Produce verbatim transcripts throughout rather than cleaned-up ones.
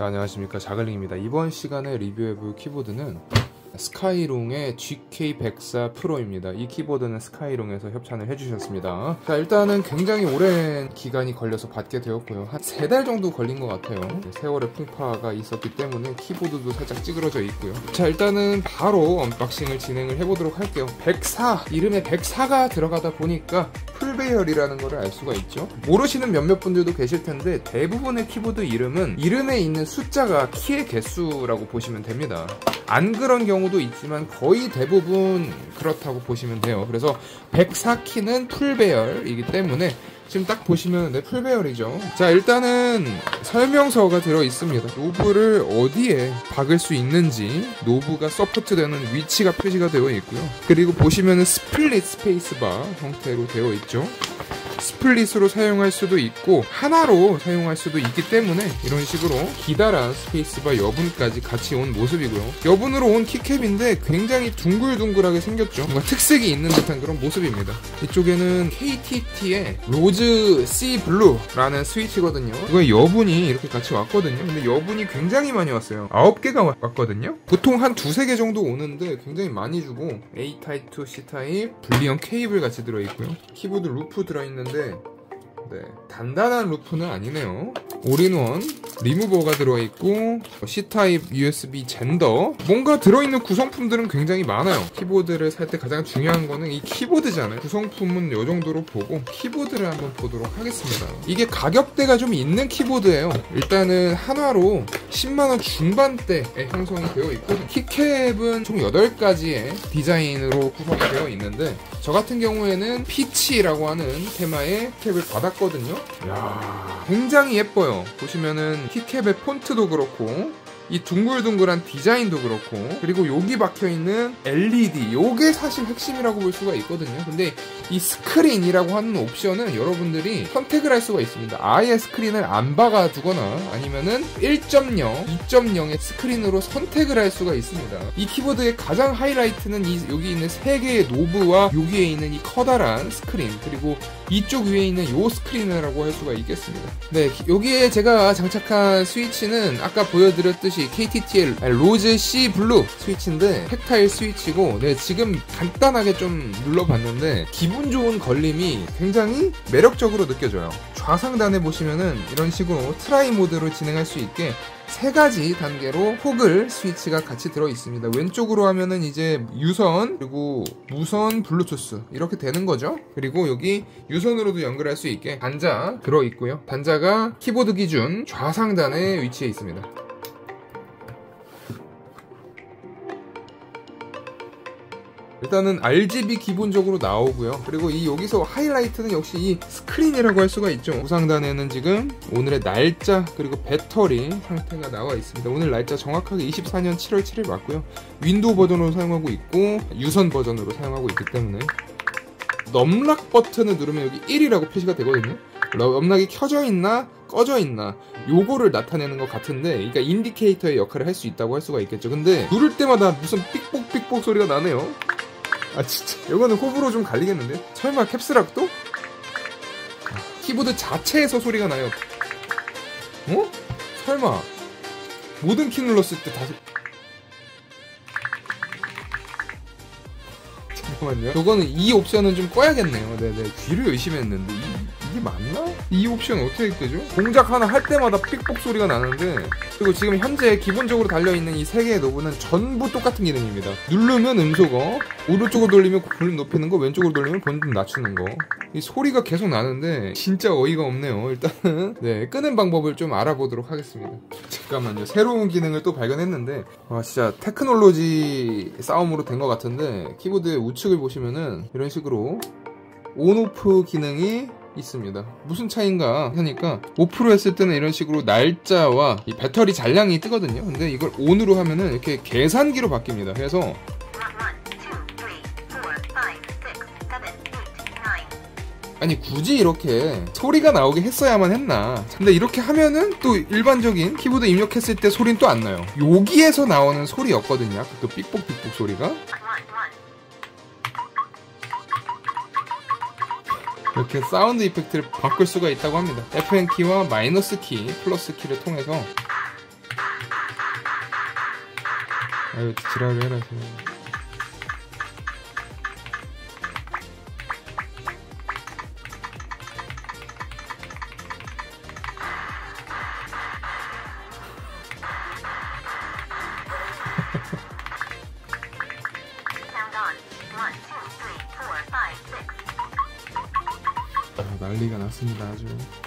자, 안녕하십니까, 자글링입니다. 이번 시간에 리뷰해볼 키보드는 스카이롱의 지케이 백사 프로입니다. 이 키보드는 스카이롱에서 협찬을 해주셨습니다. 자, 일단은 굉장히 오랜 기간이 걸려서 받게 되었고요. 한 세 달 정도 걸린 것 같아요. 세월의 풍파가 있었기 때문에 키보드도 살짝 찌그러져 있고요. 자, 일단은 바로 언박싱을 진행을 해보도록 할게요. 백사, 이름에 백사가 들어가다 보니까 풀배열이라는 걸 알 수가 있죠. 모르시는 몇몇 분들도 계실 텐데 대부분의 키보드 이름은 이름에 있는 숫자가 키의 개수라고 보시면 됩니다. 안 그런 경우도 있지만 거의 대부분 그렇다고 보시면 돼요. 그래서 백사 키는 풀배열이기 때문에 지금 딱 보시면 네, 풀배열이죠. 자, 일단은 설명서가 들어 있습니다. 노브를 어디에 박을 수 있는지, 노브가 서포트되는 위치가 표시가 되어 있고요. 그리고 보시면은 스플릿 스페이스바 형태로 되어 있죠. 스플릿으로 사용할 수도 있고 하나로 사용할 수도 있기 때문에 이런 식으로 기다란 스페이스바 여분까지 같이 온 모습이고요. 여분으로 온 키캡인데 굉장히 둥글둥글하게 생겼죠. 뭔가 특색이 있는 듯한 그런 모습입니다. 이쪽에는 케이티티의 로즈 C 블루라는 스위치거든요. 이거 여분이 이렇게 같이 왔거든요. 근데 여분이 굉장히 많이 왔어요. 아홉 개가 왔거든요. 보통 한 두세 개 정도 오는데 굉장히 많이 주고 A 타입 투 C 타입 분리형 케이블 같이 들어있고요. 키보드 루프 들어있는 네, 단단한 루프는 아니네요. 올인원 리무버가 들어있고 C 타입 유에스비 젠더, 뭔가 들어있는 구성품들은 굉장히 많아요. 키보드를 살 때 가장 중요한 거는 이 키보드잖아요. 구성품은 이 정도로 보고 키보드를 한번 보도록 하겠습니다. 이게 가격대가 좀 있는 키보드예요. 일단은 한화로 십만 원 중반대에 형성이 되어 있고 키캡은 총 여덟 가지의 디자인으로 구성이 되어 있는데 저 같은 경우에는 피치라고 하는 테마의 캡을 받았거든요. 이야, 굉장히 예뻐요. 보시면은 키캡의 폰트도 그렇고 이 둥글둥글한 디자인도 그렇고, 그리고 여기 박혀있는 엘이디, 요게 사실 핵심이라고 볼 수가 있거든요. 근데 이 스크린이라고 하는 옵션은 여러분들이 선택을 할 수가 있습니다. 아예 스크린을 안 박아두거나 아니면은 일 점 영, 이 점 영의 스크린으로 선택을 할 수가 있습니다. 이 키보드의 가장 하이라이트는 이 여기 있는 세 개의 노브와 여기에 있는 이 커다란 스크린, 그리고 이쪽 위에 있는 요 스크린이라고 할 수가 있겠습니다. 네, 여기에 제가 장착한 스위치는 아까 보여드렸듯이 케이티티의 로즈 C 블루 스위치인데 텍타일 스위치고, 네, 지금 간단하게 좀 눌러봤는데 기분 좋은 걸림이 굉장히 매력적으로 느껴져요. 좌상단에 보시면은 이런 식으로 트라이 모드로 진행할 수 있게 세 가지 단계로 토글 스위치가 같이 들어 있습니다. 왼쪽으로 하면은 이제 유선, 그리고 무선 블루투스 이렇게 되는 거죠. 그리고 여기 유선으로도 연결할 수 있게 단자 들어 있고요. 단자가 키보드 기준 좌상단에 위치해 있습니다. 일단은 알지비 기본적으로 나오고요. 그리고 이 여기서 하이라이트는 역시 이 스크린이라고 할 수가 있죠. 우상단에는 지금 오늘의 날짜 그리고 배터리 상태가 나와 있습니다. 오늘 날짜 정확하게 이십사 년 칠월 칠일 맞고요. 윈도우 버전으로 사용하고 있고 유선 버전으로 사용하고 있기 때문에 넘락 버튼을 누르면 여기 일이라고 표시가 되거든요. 넘락이 켜져 있나 꺼져 있나 요거를 나타내는 것 같은데, 그러니까 인디케이터의 역할을 할 수 있다고 할 수가 있겠죠. 근데 누를 때마다 무슨 삑뽁삑뽁 소리가 나네요. 아, 진짜 이거는 호불호 좀 갈리겠는데? 설마 캡스락도? 키보드 자체에서 소리가 나요. 어? 설마 모든 키 눌렀을 때 다시... 잠깐만요. 이거는 이 옵션은 좀 꺼야겠네요. 네네, 귀를 의심했는데 이, 이게 맞나? 이 옵션 어떻게 끄죠? 동작 하나 할 때마다 삑뽁 소리가 나는데, 그리고 지금 현재 기본적으로 달려있는 이 세 개의 노브는 전부 똑같은 기능입니다. 누르면 음소거, 오른쪽으로 돌리면 볼륨 높이는 거, 왼쪽으로 돌리면 볼륨 낮추는 거. 이 소리가 계속 나는데 진짜 어이가 없네요. 일단은 네, 끄는 방법을 좀 알아보도록 하겠습니다. 잠깐만요. 새로운 기능을 또 발견했는데 와, 진짜 테크놀로지 싸움으로 된 것 같은데, 키보드의 우측을 보시면은 이런 식으로 온오프 기능이 있습니다. 무슨 차이인가 하니까 오프로 했을 때는 이런 식으로 날짜와 이 배터리 잔량이 뜨거든요. 근데 이걸 온으로 하면은 이렇게 계산기로 바뀝니다. 그래서 아니 굳이 이렇게 소리가 나오게 했어야만 했나. 근데 이렇게 하면은 또 일반적인 키보드 입력했을 때 소리는 또 안 나요. 여기에서 나오는 소리였거든요. 아까 그 삑뽁삑뽁 소리가. 이렇게 사운드 이펙트를 바꿀 수가 있다고 합니다. 에프엔 키와 마이너스 키, 플러스 키를 통해서 아유 지랄을 해라. 아, 난리가 났습니다 아주.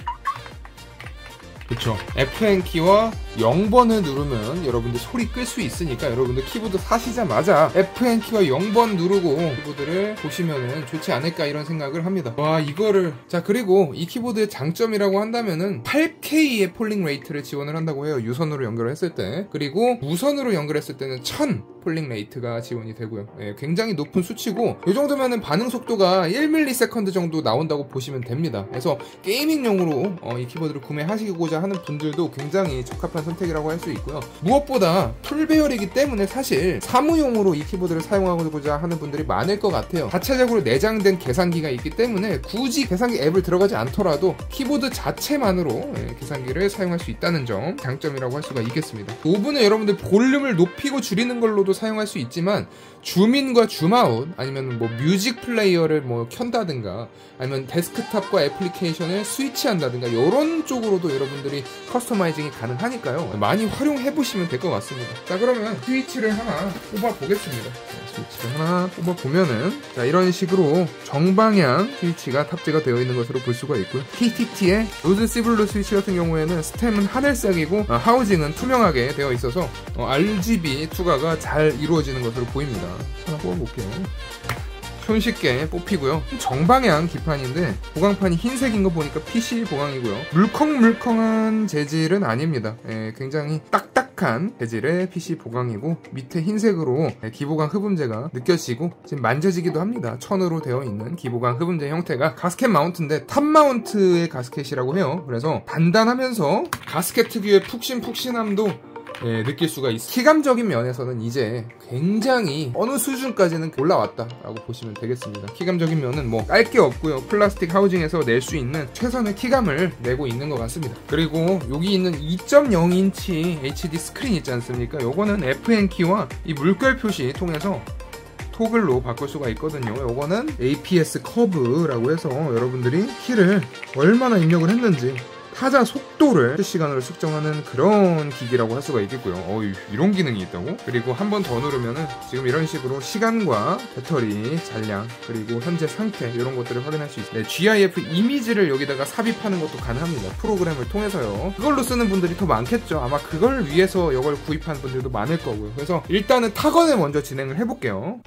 그쵸. 에프엔키와 영 번을 누르면 여러분들 소리 끌 수 있으니까 여러분들 키보드 사시자마자 에프엔키와 영 번 누르고 키보드를 보시면은 좋지 않을까 이런 생각을 합니다. 와 이거를 자 그리고 이 키보드의 장점이라고 한다면은 팔 케이의 폴링 레이트를 지원을 한다고 해요. 유선으로 연결을 했을 때. 그리고 무선으로 연결했을 때는 천 폴링 레이트가 지원이 되고요. 예, 굉장히 높은 수치고 이 정도면은 반응 속도가 일 밀리세컨드 정도 나온다고 보시면 됩니다. 그래서 게이밍용으로 어, 이 키보드를 구매하시고자 하는 분들도 굉장히 적합한 선택이라고 할 수 있고요. 무엇보다 풀배열이기 때문에 사실 사무용으로 이 키보드를 사용하고자 하는 분들이 많을 것 같아요. 자체적으로 내장된 계산기가 있기 때문에 굳이 계산기 앱을 들어가지 않더라도 키보드 자체만으로 예, 계산기를 사용할 수 있다는 점 장점이라고 할 수가 있겠습니다. 노브는 여러분들 볼륨을 높이고 줄이는 걸로도 사용할 수 있지만 줌인과 줌아웃 아니면 뭐 뮤직 플레이어를 뭐 켠다든가 아니면 데스크탑과 애플리케이션을 스위치한다든가 이런 쪽으로도 여러분들이 커스터마이징이 가능하니까요. 많이 활용해 보시면 될 것 같습니다. 자 그러면 스위치를 하나 뽑아 보겠습니다. 스위치를 하나 뽑아 보면은 자 이런 식으로 정방향 스위치가 탑재가 되어 있는 것으로 볼 수가 있고요. 케이티티의 로드 시블루 스위치 같은 경우에는 스템은 하늘색이고 어, 하우징은 투명하게 되어 있어서 어, 알지비 투과가 잘 이루어지는 것으로 보입니다. 하나 뽑아볼게요. 손쉽게 뽑히고요. 정방향 기판인데 보강판이 흰색인 거 보니까 피씨 보강이고요. 물컹물컹한 재질은 아닙니다. 예, 굉장히 딱딱한 재질의 피씨 보강이고 밑에 흰색으로 예, 기보강 흡음재가 느껴지고 지금 만져지기도 합니다. 천으로 되어 있는 기보강 흡음재 형태가 가스켓 마운트인데 탑 마운트의 가스켓이라고 해요. 그래서 단단하면서 가스켓 특유의 푹신푹신함도 예, 느낄 수가 있어요. 키감적인 면에서는 이제 굉장히 어느 수준까지는 올라왔다라고 보시면 되겠습니다. 키감적인 면은 뭐 깔 게 없고요. 플라스틱 하우징에서 낼 수 있는 최선의 키감을 내고 있는 것 같습니다. 그리고 여기 있는 이 점 영 인치 에이치디 스크린 있지 않습니까? 요거는 에프엔키와 이 물결 표시 통해서 토글로 바꿀 수가 있거든요. 요거는 에이피에스 커브라고 해서 여러분들이 키를 얼마나 입력을 했는지 타자 속도를 실시간으로 측정하는 그런 기기라고 할 수가 있겠고요. 어, 이런 기능이 있다고? 그리고 한 번 더 누르면은 지금 이런 식으로 시간과 배터리 잔량 그리고 현재 상태 이런 것들을 확인할 수 있어요. 네, 지아이에프 이미지를 여기다가 삽입하는 것도 가능합니다. 프로그램을 통해서요. 그걸로 쓰는 분들이 더 많겠죠. 아마 그걸 위해서 이걸 구입한 분들도 많을 거고요. 그래서 일단은 타건을 먼저 진행을 해볼게요.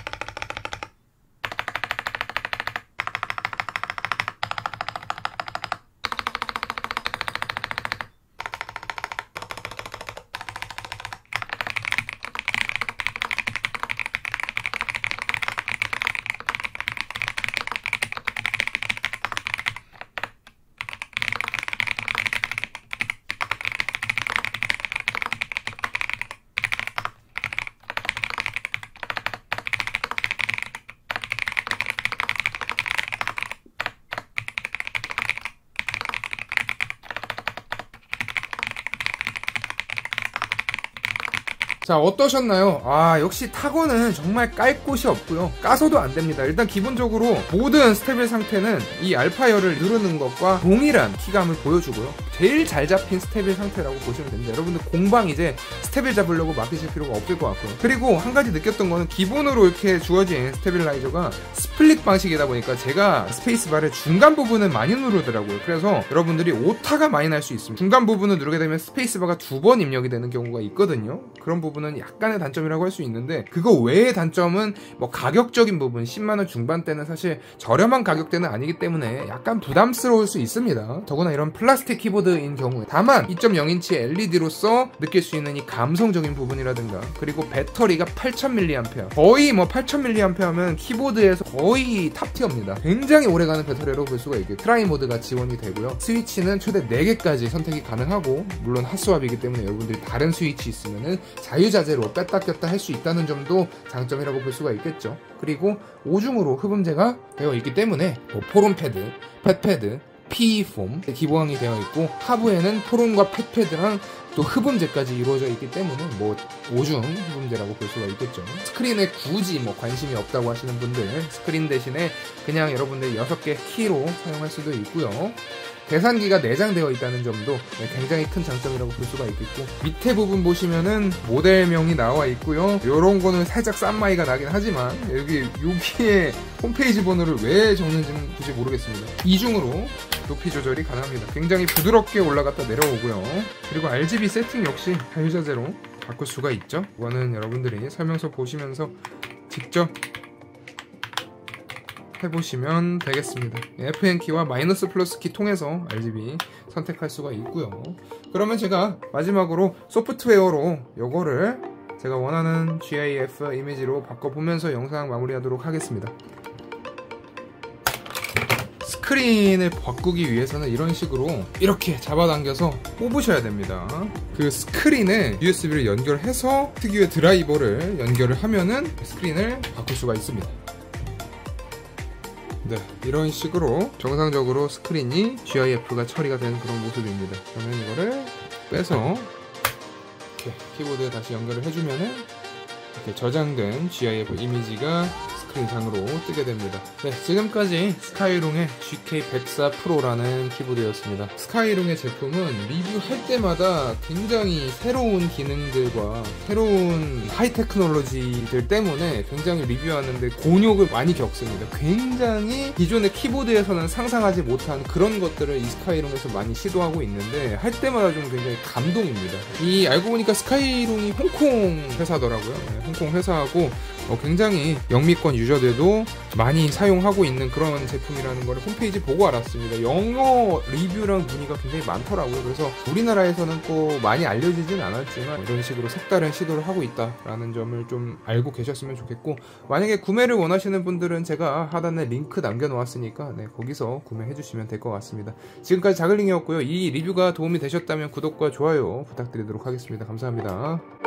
자 어떠셨나요? 아 역시 타건은 정말 깔 곳이 없고요. 까서도 안 됩니다. 일단 기본적으로 모든 스테빌 상태는 이 알파열을 누르는 것과 동일한 키감을 보여주고요. 제일 잘 잡힌 스테빌 상태라고 보시면 됩니다. 여러분들 공방 이제 스테빌 잡으려고 맡기실 필요가 없을 것 같고요. 그리고 한 가지 느꼈던 거는 기본으로 이렇게 주어진 스테빌라이저가 스플릿 방식이다 보니까 제가 스페이스바를 중간 부분을 많이 누르더라고요. 그래서 여러분들이 오타가 많이 날 수 있습니다. 중간 부분을 누르게 되면 스페이스바가 두 번 입력이 되는 경우가 있거든요. 그런 부분은 약간의 단점이라고 할 수 있는데 그거 외의 단점은 뭐 가격적인 부분 십만 원 중반대는 사실 저렴한 가격대는 아니기 때문에 약간 부담스러울 수 있습니다. 더구나 이런 플라스틱 키보드인 경우에 다만 이 점 영 인치 엘이디로서 느낄 수 있는 이 감성적인 부분이라든가 그리고 배터리가 팔천 밀리앰페어 거의 뭐 팔천 밀리앰페어면 키보드에서 거의 탑티어입니다. 굉장히 오래가는 배터리로 볼 수가 있게 트라이 모드가 지원이 되고요. 스위치는 최대 네 개까지 선택이 가능하고 물론 핫스왑이기 때문에 여러분들이 다른 스위치 있으면은 자유자재로 뺐다 꼈다 할 수 있다는 점도 장점이라고 볼 수가 있겠죠. 그리고 오중으로 흡음재가 되어 있기 때문에 뭐 포럼 패드, 펫 패드, 피이폼 기보강이 되어 있고 하부에는 포론과 펫패드랑 또 흡음재까지 이루어져 있기 때문에 뭐 오중 흡음재라고 볼 수가 있겠죠. 스크린에 굳이 뭐 관심이 없다고 하시는 분들 스크린 대신에 그냥 여러분들 여섯 개 키로 사용할 수도 있고요. 계산기가 내장되어 있다는 점도 굉장히 큰 장점이라고 볼 수가 있겠고, 밑에 부분 보시면은 모델명이 나와 있고요. 요런 거는 살짝 싼 마이가 나긴 하지만 여기 여기에 홈페이지 번호를 왜 적는지는 굳이 모르겠습니다. 이중으로 높이 조절이 가능합니다. 굉장히 부드럽게 올라갔다 내려오고요. 그리고 알지비 세팅 역시 자유자재로 바꿀 수가 있죠. 이거는 여러분들이 설명서 보시면서 직접 해보시면 되겠습니다. 에프엔 키와 마이너스 플러스 키 통해서 알지비 선택할 수가 있고요. 그러면 제가 마지막으로 소프트웨어로 요거를 제가 원하는 지아이에프 이미지로 바꿔보면서 영상 마무리하도록 하겠습니다. 스크린을 바꾸기 위해서는 이런 식으로 이렇게 잡아당겨서 뽑으셔야 됩니다. 그 스크린에 유에스비를 연결해서 특유의 드라이버를 연결을 하면은 스크린을 바꿀 수가 있습니다. 네, 이런 식으로 정상적으로 스크린이 지아이에프가 처리가 되는 그런 모습입니다. 그러면 이거를 빼서 이렇게 키보드에 다시 연결을 해주면은 이렇게 저장된 지아이에프 이미지가 스크린상으로 뜨게 됩니다. 네, 지금까지 스카이룽의 지케이 백사 프로라는 키보드였습니다. 스카이룽의 제품은 리뷰할 때마다 굉장히 새로운 기능들과 새로운 하이 테크놀로지들 때문에 굉장히 리뷰하는데 곤욕을 많이 겪습니다. 굉장히 기존의 키보드에서는 상상하지 못한 그런 것들을 이 스카이룽에서 많이 시도하고 있는데 할 때마다 좀 굉장히 감동입니다. 이 알고 보니까 스카이룽이 홍콩 회사더라고요. 네, 홍콩 회사하고 어, 굉장히 영미권 유저들도 많이 사용하고 있는 그런 제품이라는 걸 홈페이지 보고 알았습니다. 영어 리뷰랑 문의가 굉장히 많더라고요. 그래서 우리나라에서는 또 많이 알려지진 않았지만 이런 식으로 색다른 시도를 하고 있다라는 점을 좀 알고 계셨으면 좋겠고, 만약에 구매를 원하시는 분들은 제가 하단에 링크 남겨놓았으니까 네, 거기서 구매해 주시면 될 것 같습니다. 지금까지 자글링이었고요. 이 리뷰가 도움이 되셨다면 구독과 좋아요 부탁드리도록 하겠습니다. 감사합니다.